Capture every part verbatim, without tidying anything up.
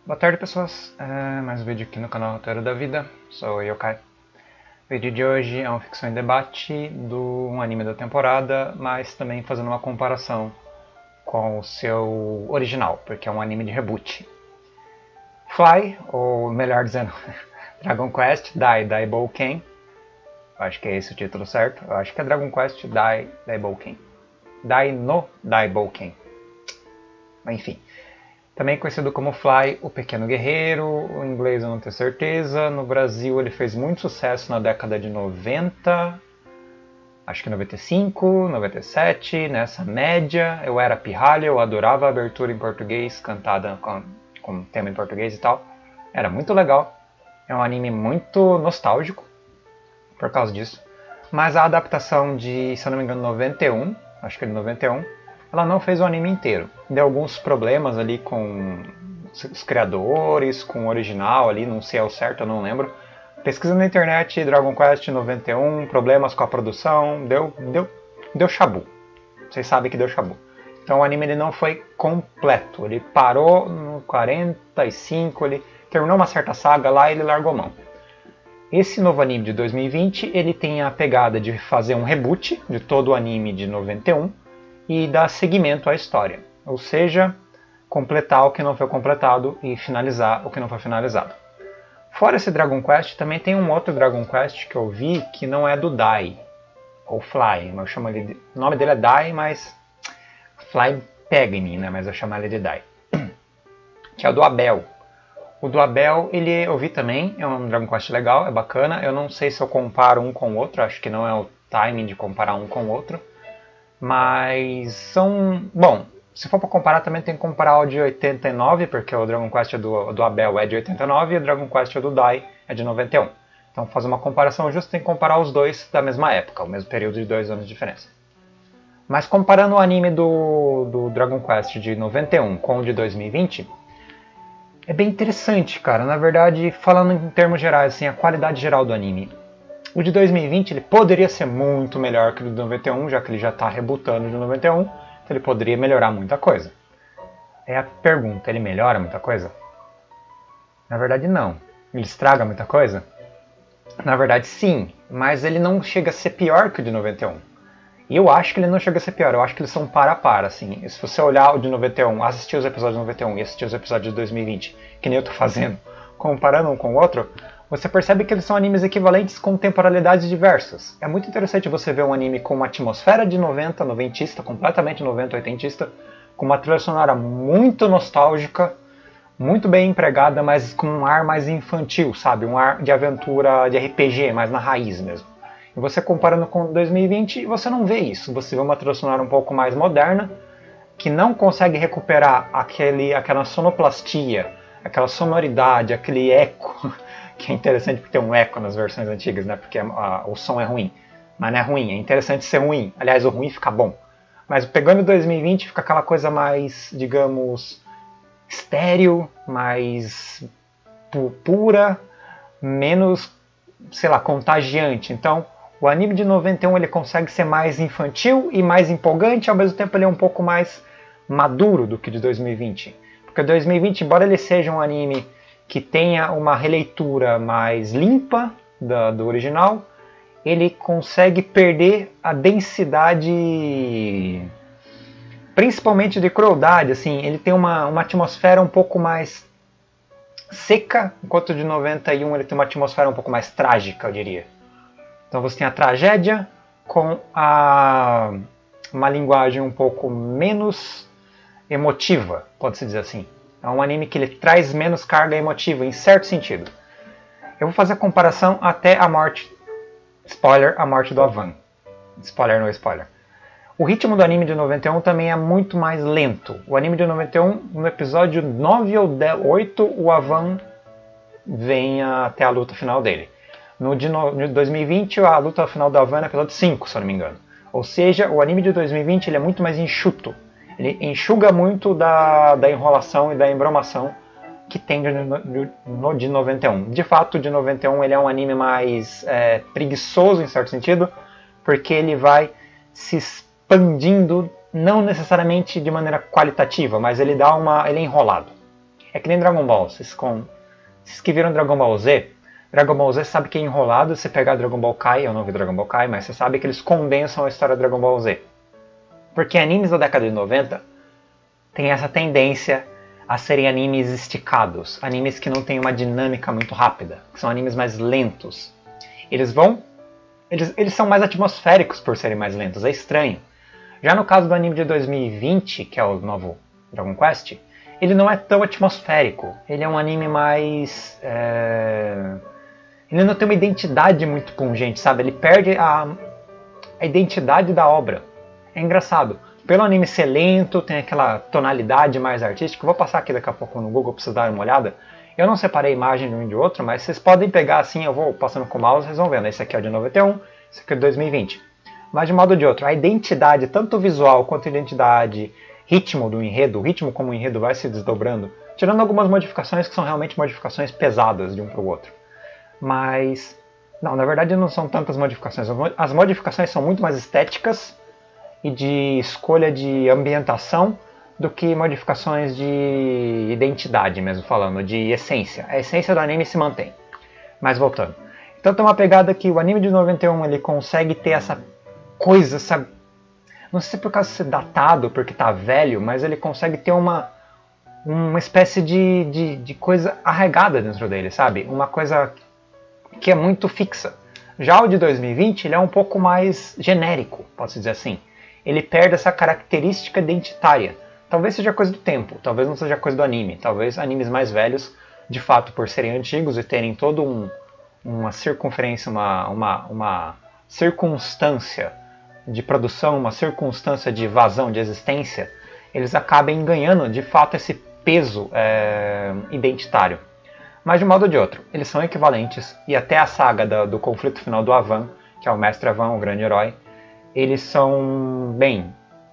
Boa tarde, pessoas. É, mais um vídeo aqui no canal Roteiro da Vida. Sou o Yokai. O vídeo de hoje é uma ficção em debate do um anime da temporada, mas também fazendo uma comparação com o seu original, porque é um anime de reboot. Fly, ou melhor dizendo, Dragon Quest Dai Daibouken. Acho que é esse o título certo. Eu acho que é Dragon Quest Dai Daibouken. Dai no Daibouken. Enfim. Também conhecido como Fly, o Pequeno Guerreiro, em inglês eu não tenho certeza. No Brasil ele fez muito sucesso na década de noventa, acho que noventa e cinco, noventa e sete, nessa média. Eu era pirralha, eu adorava a abertura em português, cantada com, com tema em português e tal. Era muito legal, é um anime muito nostálgico por causa disso. Mas a adaptação de, se eu não me engano, noventa e um, acho que é de noventa e um, ela não fez o anime inteiro. Deu alguns problemas ali com os criadores, com o original ali, não sei ao certo, eu não lembro. Pesquisa na internet, Dragon Quest noventa e um, problemas com a produção, deu, deu, deu chabu. Vocês sabem que deu chabu. Então o anime ele não foi completo, ele parou no quarenta e cinco, ele terminou uma certa saga lá e ele largou mão. Esse novo anime de dois mil e vinte, ele tem a pegada de fazer um reboot de todo o anime de noventa e um, e dar seguimento à história, ou seja, completar o que não foi completado e finalizar o que não foi finalizado. Fora esse Dragon Quest, também tem um outro Dragon Quest que eu vi que não é do Dai, ou Fly, eu chamo ele de, o nome dele é Dai, mas Fly pega em mim, né? Mas eu chamo ele de Dai, que é o do Abel. O do Abel, ele eu vi também, é um Dragon Quest legal, é bacana, eu não sei se eu comparo um com o outro, acho que não é o timing de comparar um com o outro, mas são... Bom, se for para comparar também tem que comparar o de oitenta e nove, porque o Dragon Quest do, do Abel é de oitenta e nove e o Dragon Quest do Dai é de noventa e um. Então fazer uma comparação justa tem que comparar os dois da mesma época, o mesmo período de dois anos de diferença. Mas comparando o anime do, do Dragon Quest de noventa e um com o de dois mil e vinte, é bem interessante, cara. Na verdade, falando em termos gerais, assim, a qualidade geral do anime. O de dois mil e vinte ele poderia ser muito melhor que o de noventa e um, já que ele já está rebutando o de noventa e um, então ele poderia melhorar muita coisa. É a pergunta, ele melhora muita coisa? Na verdade não. Ele estraga muita coisa? Na verdade sim, mas ele não chega a ser pior que o de noventa e um. E eu acho que ele não chega a ser pior, eu acho que eles são para a par, assim. Se você olhar o de noventa e um, assistir os episódios de noventa e um e assistir os episódios de dois mil e vinte, que nem eu tô fazendo, comparando um com o outro, você percebe que eles são animes equivalentes com temporalidades diversas. É muito interessante você ver um anime com uma atmosfera de noventa, noventista, completamente noventa, oitentista, com uma trilha sonora muito nostálgica, muito bem empregada, mas com um ar mais infantil, sabe? Um ar de aventura, de R P G, mais na raiz mesmo. E você comparando com dois mil e vinte, você não vê isso. Você vê uma trilha sonora um pouco mais moderna, que não consegue recuperar aquele, aquela sonoplastia, aquela sonoridade, aquele eco, que é interessante porque tem um eco nas versões antigas, né? Porque a, a, o som é ruim. Mas não é ruim, é interessante ser ruim. Aliás, o ruim fica bom. Mas pegando dois mil e vinte fica aquela coisa mais, digamos, estéril, mais pu pura, menos, sei lá, contagiante. Então, o anime de noventa e um ele consegue ser mais infantil e mais empolgante, ao mesmo tempo ele é um pouco mais maduro do que de dois mil e vinte. Porque dois mil e vinte, embora ele seja um anime que tenha uma releitura mais limpa da, do original, ele consegue perder a densidade, principalmente de crueldade. Assim, ele tem uma, uma atmosfera um pouco mais seca, enquanto o de noventa e um ele tem uma atmosfera um pouco mais trágica, eu diria. Então você tem a tragédia com a, uma linguagem um pouco menos emotiva, pode-se dizer assim. É um anime que ele traz menos carga emotiva, em certo sentido. Eu vou fazer a comparação até a morte, spoiler, a morte do Avan. Spoiler não é spoiler. O ritmo do anime de noventa e um também é muito mais lento. O anime de noventa e um, no episódio nove ou oito, o Avan vem até a luta final dele. No de, no, de dois mil e vinte, a luta final do Avan é no episódio cinco, se eu não me engano. Ou seja, o anime de dois mil e vinte ele é muito mais enxuto. Ele enxuga muito da, da enrolação e da embromação que tem de, de, no, de noventa e um. De fato, de noventa e um ele é um anime mais é, preguiçoso, em certo sentido, porque ele vai se expandindo, não necessariamente de maneira qualitativa, mas ele dá uma, ele é enrolado. É que nem Dragon Ball. Vocês, com... Vocês que viram Dragon Ball Z, Dragon Ball Z sabe que é enrolado você pegar Dragon Ball Kai, eu não vi Dragon Ball Kai, mas você sabe que eles condensam a história de Dragon Ball Z. Porque animes da década de noventa têm essa tendência a serem animes esticados, animes que não têm uma dinâmica muito rápida, que são animes mais lentos. Eles vão... Eles, eles são mais atmosféricos por serem mais lentos, é estranho. Já no caso do anime de dois mil e vinte, que é o novo Dragon Quest, ele não é tão atmosférico. Ele é um anime mais... É... Ele não tem uma identidade muito pungente, sabe? Ele perde a, a identidade da obra. É engraçado. Pelo anime ser lento, tem aquela tonalidade mais artística. Vou passar aqui daqui a pouco no Google para vocês darem uma olhada. Eu não separei a imagem de um e de outro, mas vocês podem pegar assim, eu vou passando com o mouse, vocês vão vendo. Esse aqui é o de noventa e um, esse aqui é de dois mil e vinte. Mas de modo ou de outro, a identidade, tanto visual quanto a identidade, ritmo do enredo, o ritmo como o enredo vai se desdobrando, tirando algumas modificações que são realmente modificações pesadas de um para o outro. Mas, não, na verdade não são tantas modificações. As modificações são muito mais estéticas e de escolha de ambientação do que modificações de identidade mesmo falando, de essência. A essência do anime se mantém. Mas voltando. Então tem uma pegada que o anime de noventa e um ele consegue ter essa coisa, sabe? Não sei se é por causa de ser datado, porque tá velho, mas ele consegue ter uma, uma espécie de, de, de coisa arraigada dentro dele, sabe? Uma coisa que é muito fixa. Já o de dois mil e vinte ele é um pouco mais genérico, posso dizer assim. Ele perde essa característica identitária. Talvez seja coisa do tempo, talvez não seja coisa do anime. Talvez animes mais velhos, de fato, por serem antigos e terem todo um, uma circunferência, uma, uma, uma circunstância de produção, uma circunstância de vazão, de existência, eles acabem ganhando, de fato, esse peso é, identitário. Mas de um modo ou de outro, eles são equivalentes, e até a saga do, do conflito final do Avan, que é o Mestre Avan, o grande herói, eles são, bem,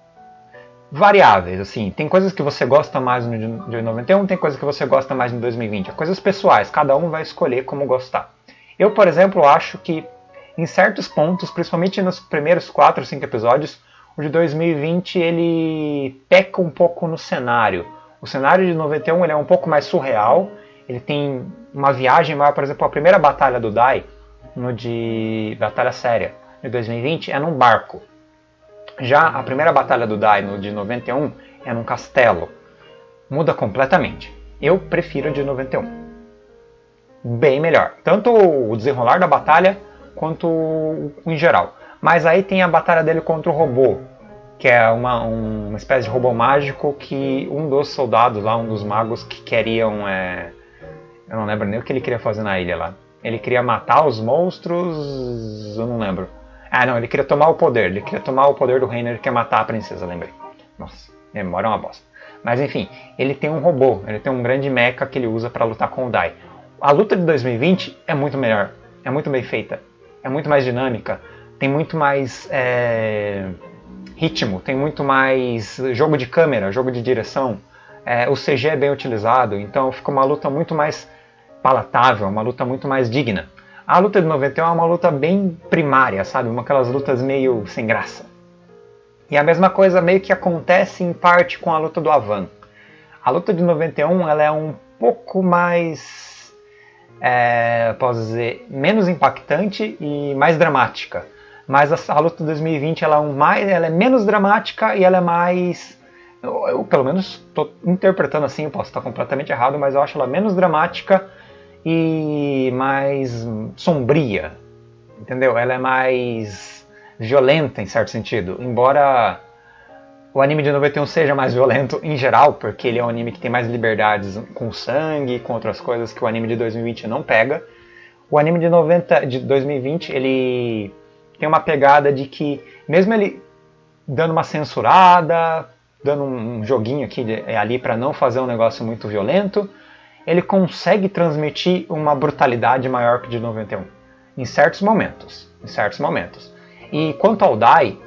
variáveis, assim. Tem coisas que você gosta mais no de noventa e um, tem coisas que você gosta mais no dois mil e vinte. Coisas pessoais, cada um vai escolher como gostar. Eu, por exemplo, acho que em certos pontos, principalmente nos primeiros quatro, cinco episódios, o de dois mil e vinte ele peca um pouco no cenário. O cenário de noventa e um ele é um pouco mais surreal, ele tem uma viagem maior, por exemplo, a primeira batalha do Dai, no de batalha séria, de dois mil e vinte, é num barco. Já a primeira batalha do Dai, no de noventa e um, é num castelo. Muda completamente. Eu prefiro a de noventa e um. Bem melhor. Tanto o desenrolar da batalha, quanto o em geral. Mas aí tem a batalha dele contra o robô, que é uma, uma espécie de robô mágico que um dos soldados lá, um dos magos que queriam... É... Eu não lembro nem o que ele queria fazer na ilha lá. Ele queria matar os monstros... Eu não lembro. Ah, não, ele queria tomar o poder. Ele queria tomar o poder do reino, ele quer matar a princesa, lembrei. Nossa, memória é uma bosta. Mas enfim, ele tem um robô, ele tem um grande mecha que ele usa para lutar com o Dai. A luta de dois mil e vinte é muito melhor, é muito bem feita, é muito mais dinâmica, tem muito mais é, ritmo, tem muito mais jogo de câmera, jogo de direção. É, o C G é bem utilizado, então fica uma luta muito mais palatável, uma luta muito mais digna. A luta de noventa e um é uma luta bem primária, sabe? Uma aquelas lutas meio sem graça. E a mesma coisa meio que acontece em parte com a luta do Avan. A luta de noventa e um ela é um pouco mais, é, posso dizer, menos impactante e mais dramática. Mas a, a luta de dois mil e vinte ela é, um mais, ela é menos dramática e ela é mais... Eu, eu pelo menos estou interpretando assim, eu posso estar completamente errado, mas eu acho ela menos dramática e mais sombria, entendeu? Ela é mais violenta em certo sentido, embora o anime de noventa e um seja mais violento em geral, porque ele é um anime que tem mais liberdades com sangue, com outras coisas que o anime de dois mil e vinte não pega. O anime de, noventa, de dois mil e vinte ele tem uma pegada de que, mesmo ele dando uma censurada, dando um joguinho aqui ali para não fazer um negócio muito violento, ele consegue transmitir uma brutalidade maior que de noventa e um, em certos momentos, em certos momentos. E quanto ao Dai,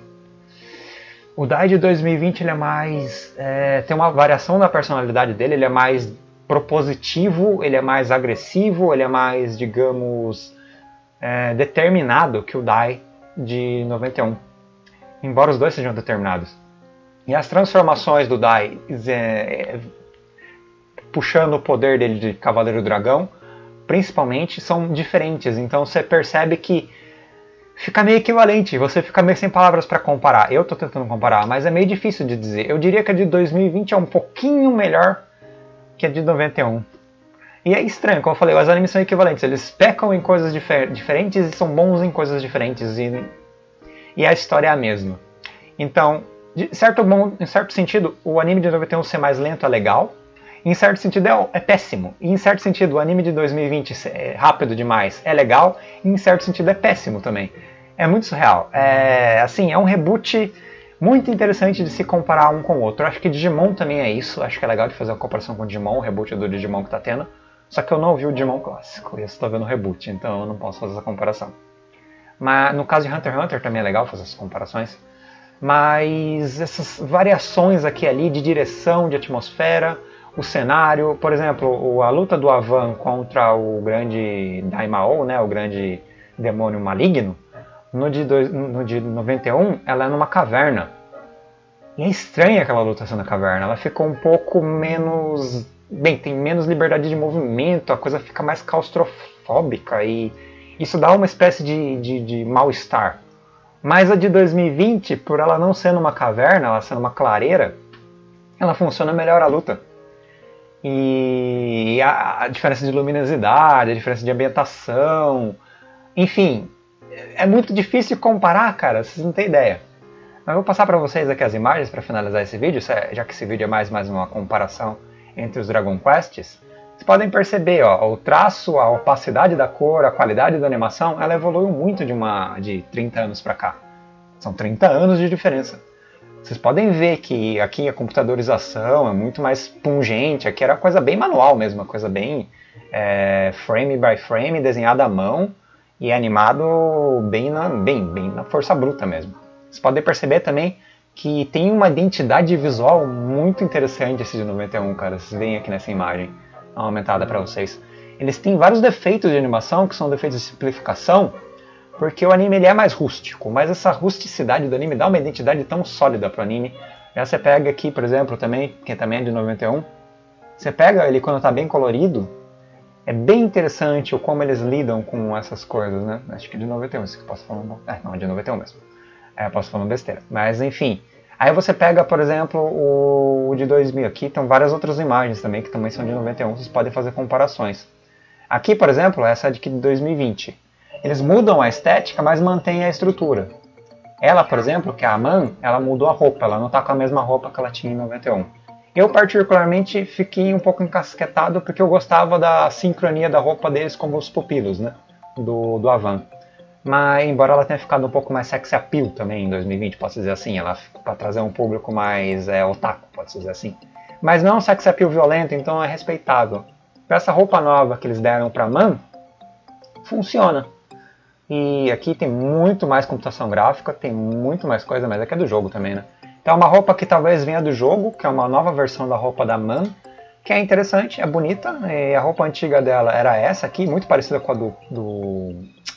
o Dai de dois mil e vinte ele é mais, é, tem uma variação da personalidade dele, ele é mais propositivo, ele é mais agressivo, ele é mais, digamos, é, determinado que o Dai de noventa e um, embora os dois sejam determinados. E as transformações do Dai é, puxando o poder dele de Cavaleiro Dragão, principalmente, são diferentes. Então você percebe que fica meio equivalente, você fica meio sem palavras para comparar. Eu tô tentando comparar, mas é meio difícil de dizer. Eu diria que a de dois mil e vinte é um pouquinho melhor que a de noventa e um. E é estranho, como eu falei, os animes são equivalentes. Eles pecam em coisas difer diferentes e são bons em coisas diferentes. E, e a história é a mesma. Então, de certo, bom, em certo sentido, o anime de noventa e um ser mais lento é legal. Em certo sentido é, é péssimo. E em certo sentido o anime de dois mil e vinte é rápido demais, é legal. E em certo sentido é péssimo também. É muito surreal. É, assim, é um reboot muito interessante de se comparar um com o outro. Eu acho que Digimon também é isso. Acho que é legal de fazer uma comparação com o Digimon, o reboot do Digimon que tá tendo. Só que eu não vi o Digimon clássico, e eu estou vendo o reboot, então eu não posso fazer essa comparação. Mas no caso de Hunter x Hunter também é legal fazer essas comparações. Mas essas variações aqui e ali de direção, de atmosfera, o cenário, por exemplo, a luta do Avan contra o grande Daimao, né, o grande demônio maligno, no de, dois, no de noventa e um ela é numa caverna. E é estranha aquela luta sendo na caverna, ela ficou um pouco menos... Bem, tem menos liberdade de movimento, a coisa fica mais claustrofóbica e isso dá uma espécie de, de, de mal-estar. Mas a de dois mil e vinte, por ela não ser numa caverna, ela sendo uma clareira, ela funciona melhor a luta. E a, a diferença de luminosidade, a diferença de ambientação, enfim, é muito difícil comparar, cara, vocês não têm ideia. Mas eu vou passar para vocês aqui as imagens para finalizar esse vídeo, já que esse vídeo é mais, mais uma comparação entre os Dragon Quests. Vocês podem perceber, ó, o traço, a opacidade da cor, a qualidade da animação, ela evoluiu muito de, uma, de trinta anos para cá. São trinta anos de diferença. Vocês podem ver que aqui a computadorização é muito mais pungente, aqui era coisa bem manual mesmo, uma coisa bem é, frame by frame, desenhada à mão e animado bem na, bem, bem na força bruta mesmo. Vocês podem perceber também que tem uma identidade visual muito interessante esse de noventa e um, cara. Vocês veem aqui nessa imagem, dá uma aumentada para vocês. Eles têm vários defeitos de animação, que são defeitos de simplificação, porque o anime ele é mais rústico, mas essa rusticidade do anime dá uma identidade tão sólida para o anime. Já você pega aqui, por exemplo, também, que também é de noventa e um, você pega ele quando está bem colorido, é bem interessante o como eles lidam com essas coisas, né? Acho que é de noventa e um, isso que eu posso falar. É, não, é de noventa e um mesmo. É, eu posso falar uma besteira. Mas, enfim. Aí você pega, por exemplo, o de dois mil. Aqui tem várias outras imagens também, que também são de noventa e um. Vocês podem fazer comparações. Aqui, por exemplo, essa é de dois mil e vinte. Eles mudam a estética, mas mantêm a estrutura. Ela, por exemplo, que é a Man, ela mudou a roupa. Ela não está com a mesma roupa que ela tinha em noventa e um. Eu, particularmente, fiquei um pouco encasquetado porque eu gostava da sincronia da roupa deles com os pupilos, né? Do, do Avan. Mas, embora ela tenha ficado um pouco mais sex appeal também em dois mil e vinte, posso dizer assim, ela ficou para trazer um público mais é, otaku, pode dizer assim. Mas não é um sex appeal violento, então é respeitável. Para essa roupa nova que eles deram para Man, funciona. E aqui tem muito mais computação gráfica, tem muito mais coisa, mas aqui é do jogo também, né? Então é uma roupa que talvez venha do jogo, que é uma nova versão da roupa da Man, que é interessante, é bonita, e a roupa antiga dela era essa aqui, muito parecida com a do... do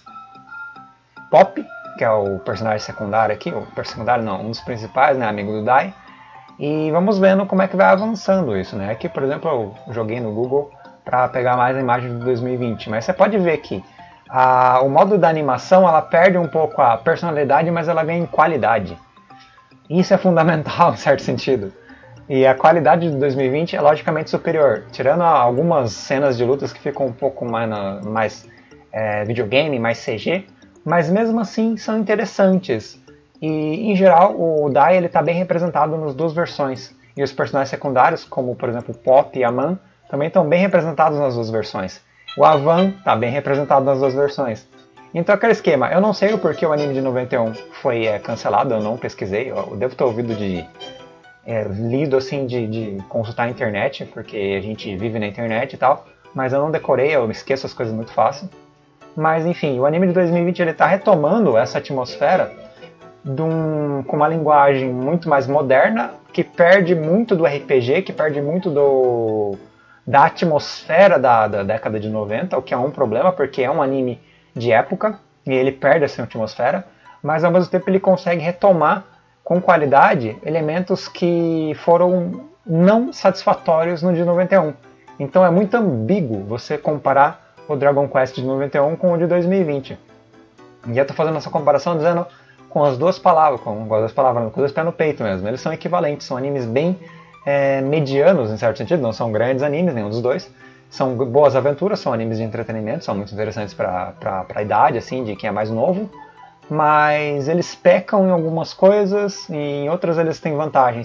Pop, que é o personagem secundário aqui, o secundário não, um dos principais, né, amigo do Dai. E vamos vendo como é que vai avançando isso, né? Aqui, por exemplo, eu joguei no Google para pegar mais a imagem de dois mil e vinte, mas você pode ver que a, o modo da animação, ela perde um pouco a personalidade, mas ela ganha em qualidade. Isso é fundamental, em certo sentido. E a qualidade de dois mil e vinte é logicamente superior, tirando algumas cenas de lutas que ficam um pouco mais, mais é, videogame, mais C G, mas mesmo assim são interessantes. E em geral o Dai está bem representado nas duas versões. E os personagens secundários, como por exemplo o Pop e a Man, também estão bem representados nas duas versões. O Avan está bem representado nas duas versões. Então aquele esquema, eu não sei o porquê o anime de noventa e um foi é, cancelado, eu não pesquisei, eu devo ter ouvido de... É, lido assim de, de consultar a internet, porque a gente vive na internet e tal, mas eu não decorei, eu esqueço as coisas muito fácil. Mas enfim, o anime de dois mil e vinte ele está retomando essa atmosfera de um, com uma linguagem muito mais moderna, que perde muito do R P G, que perde muito do, da atmosfera da, da década de noventa, o que é um problema, porque é um anime de época, e ele perde essa atmosfera, mas ao mesmo tempo ele consegue retomar com qualidade elementos que foram não satisfatórios no de noventa e um. Então é muito ambíguo você comparar o Dragon Quest de noventa e um com o de dois mil e vinte. E eu tô fazendo essa comparação dizendo com as duas palavras, com as duas palavras, com os dois pés no peito mesmo. Eles são equivalentes, são animes bem é, medianos em certo sentido, não são grandes animes, nenhum dos dois. São boas aventuras, são animes de entretenimento, são muito interessantes para a idade, assim, de quem é mais novo. Mas eles pecam em algumas coisas e em outras eles têm vantagens.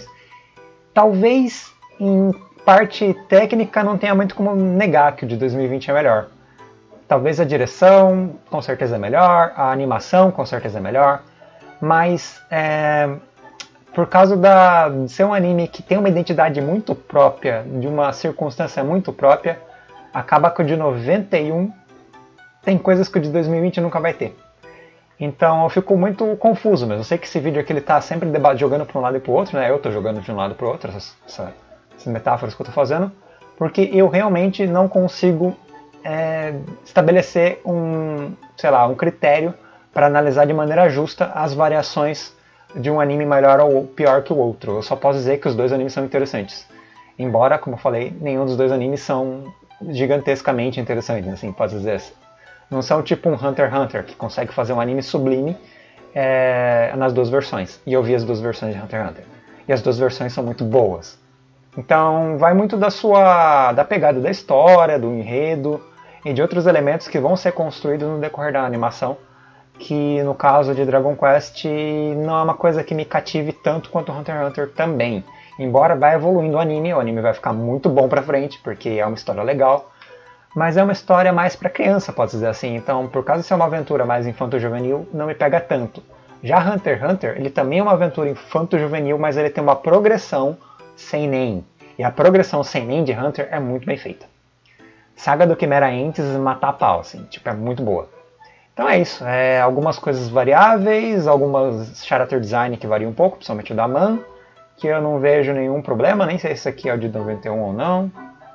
Talvez em parte técnica não tenha muito como negar que o de dois mil e vinte é melhor. Talvez a direção com certeza é melhor, a animação com certeza é melhor, mas é, por causa da, de ser um anime que tem uma identidade muito própria, de uma circunstância muito própria, acaba que o de noventa e um tem coisas que o de dois mil e vinte nunca vai ter. Então eu fico muito confuso mesmo. Eu sei que esse vídeo aqui ele tá sempre jogando para um lado e para o outro, né? Eu tô jogando de um lado para o outro, essas, essas metáforas que eu tô fazendo, porque eu realmente não consigo é, estabelecer um, sei lá, um critério para analisar de maneira justa as variações de um anime melhor ou pior que o outro. Eu só posso dizer que os dois animes são interessantes. Embora, como eu falei, nenhum dos dois animes são gigantescamente interessantes, assim, pode dizer assim. Não são tipo um Hunter x Hunter, que consegue fazer um anime sublime é, nas duas versões. E eu vi as duas versões de Hunter x Hunter. E as duas versões são muito boas. Então vai muito da sua da pegada da história, do enredo e de outros elementos que vão ser construídos no decorrer da animação, que no caso de Dragon Quest não é uma coisa que me cative tanto quanto Hunter x Hunter também. Embora vá evoluindo o anime, o anime vai ficar muito bom pra frente, porque é uma história legal. Mas é uma história mais para criança, pode dizer assim. Então, por causa de ser uma aventura mais infanto-juvenil, não me pega tanto. Já Hunter x Hunter, ele também é uma aventura infanto-juvenil, mas ele tem uma progressão sem nem. E a progressão sem nem de Hunter é muito bem feita. Saga do Chimera Ants matar a pau, assim, tipo, é muito boa. Então é isso, é algumas coisas variáveis, algumas character design que variam um pouco, principalmente o da Man, que eu não vejo nenhum problema, nem sei se esse aqui é o de noventa e um ou não.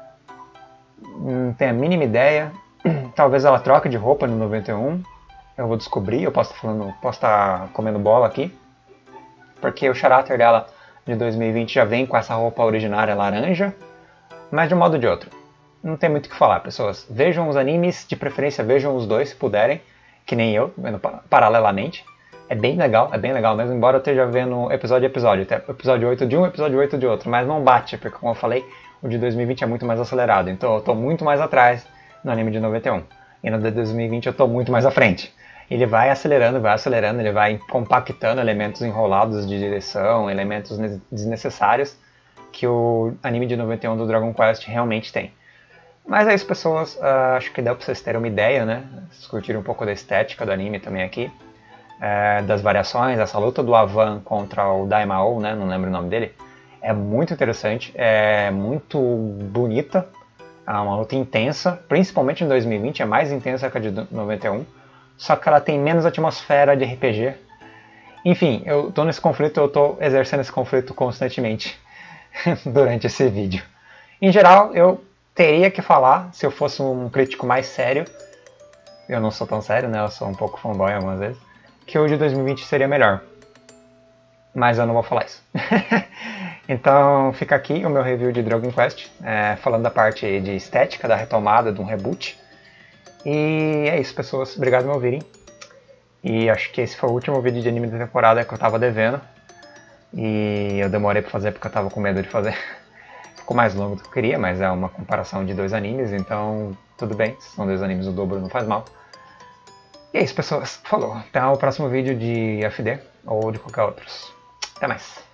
Não tenho a mínima ideia. Talvez ela troque de roupa no noventa e um. Eu vou descobrir, eu posso estar falando, posso estar comendo bola aqui. Porque o character dela de dois mil e vinte já vem com essa roupa originária laranja. Mas de um modo ou de outro. Não tem muito o que falar, pessoas. Vejam os animes, de preferência vejam os dois se puderem. Que nem eu, vendo paralelamente. É bem legal, é bem legal mesmo. Embora eu esteja vendo episódio a episódio. Até episódio oito de um, episódio oito de outro. Mas não bate, porque como eu falei, o de dois mil e vinte é muito mais acelerado, então eu estou muito mais atrás no anime de noventa e um. E no de dois mil e vinte eu estou muito mais à frente. Ele vai acelerando, vai acelerando, ele vai compactando elementos enrolados de direção, elementos desnecessários que o anime de noventa e um do Dragon Quest realmente tem. Mas é isso, pessoas. Uh, acho que deu para vocês terem uma ideia, né? Vocês curtiram um pouco da estética do anime também aqui. Uh, das variações, essa luta do Avan contra o Daimao, né? Não lembro o nome dele. É muito interessante, é muito bonita, é uma luta intensa, principalmente em dois mil e vinte, é mais intensa que a de noventa e um, só que ela tem menos atmosfera de R P G. Enfim, eu tô nesse conflito, eu tô exercendo esse conflito constantemente durante esse vídeo. Em geral, eu teria que falar, se eu fosse um crítico mais sério, eu não sou tão sério, né, eu sou um pouco fanboy algumas vezes, que o de dois mil e vinte seria melhor. Mas eu não vou falar isso. Então fica aqui o meu review de Dragon Quest, é, falando da parte de estética, da retomada, de um reboot. E é isso, pessoas. Obrigado por me ouvirem. E acho que esse foi o último vídeo de anime da temporada que eu tava devendo. E eu demorei pra fazer porque eu tava com medo de fazer. Ficou mais longo do que eu queria, mas é uma comparação de dois animes, então tudo bem. Se são dois animes, o dobro não faz mal. E é isso, pessoas. Falou. Até o próximo vídeo de F D ou de qualquer outro. Até mais.